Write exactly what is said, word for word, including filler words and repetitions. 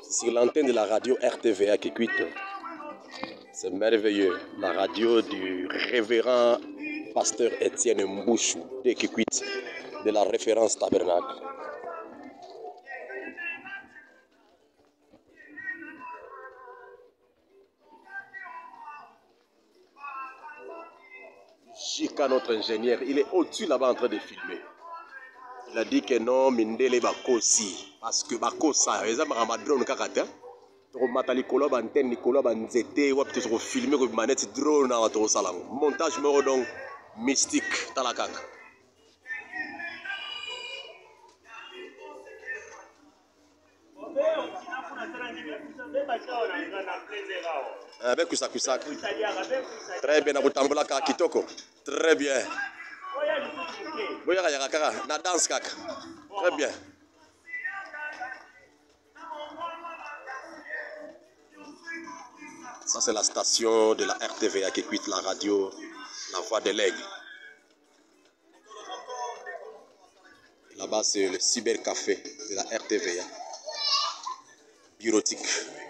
sur l'antenne de la radio R T V A Kikwit. C'est merveilleux, la radio du révérend pasteur Étienne Mbouchou de Kikwit, de la référence tabernacle. Jika, notre ingénieur, il est au-dessus là-bas en train de filmer. Il a dit que non, Mindele Bakosi, parce que Bakosa, les gens ont drone kakata. Tu matali kolo bantenne kolo banzete ou peut-être filmer avec manette drone à ton salon. Montage moro donc mystique talakaka. Avec Kusa Kusa. Très bien, na tambola ka kitoko. Très bien. Boya ya kaka na danse kaka. Très bien. Ça c'est la station de la R T V A qui quitte la radio, la voix de l'aigle. Là-bas c'est le cybercafé de la R T V A. Bureautique.